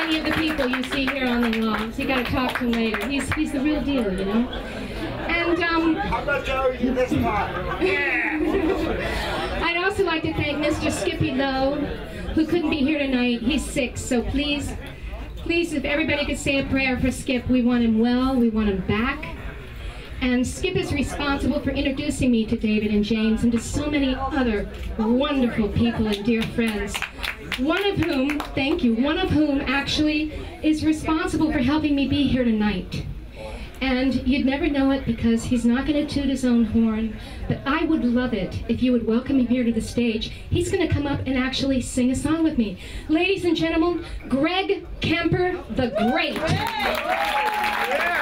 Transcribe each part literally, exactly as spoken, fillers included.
any of the people you see here on the lawns. You got to talk to him later. He's he's the real deal, you know. And um, I'm not telling you this time. Yeah. I'd also like to thank Mister Skippy Lowe, who couldn't be here tonight. He's sick, so please, please, if everybody could say a prayer for Skip. We want him well. We want him back. And Skip is responsible for introducing me to David and James and to so many other wonderful people and dear friends. One of whom, thank you, one of whom actually is responsible for helping me be here tonight. And you'd never know it because he's not going to toot his own horn, but I would love it if you would welcome him here to the stage. He's going to come up and actually sing a song with me. Ladies and gentlemen, Greg Kemper the Great. Yeah.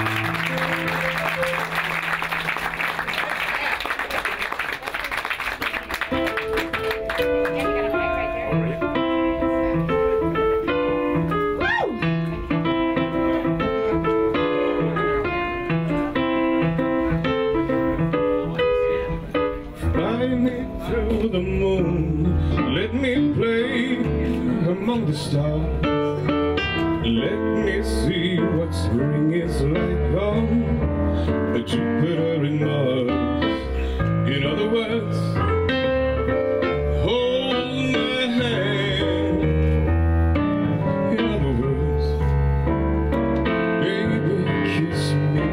To the moon, let me play among the stars. Let me see what spring is like on Jupiter and Mars. In other words, hold my hand. In other words, baby, kiss me.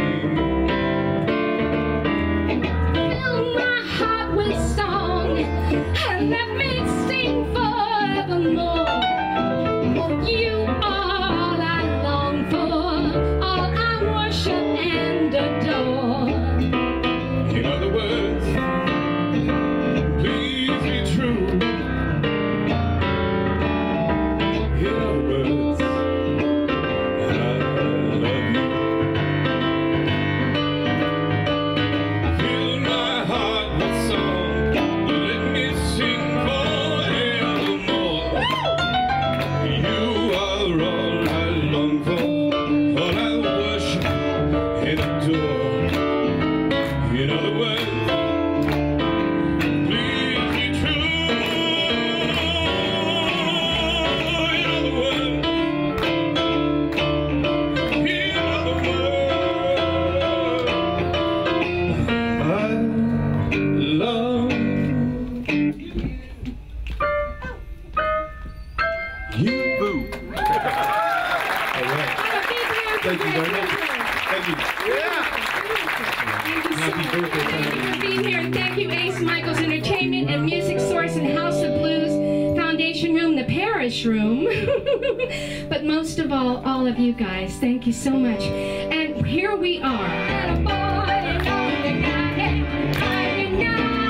And let me sing forevermore. You are all I long for, all I worship and adore. In other words, please be true. In other words, I love you. Fill my heart with song. Thank you very much. Thank you. Yeah. Thank you so much. Thank you for being here. And thank you, Ace Michaels Entertainment and Music Source and House of Blues Foundation Room, the Parish Room. But most of all, all of you guys, thank you so much. And here we are.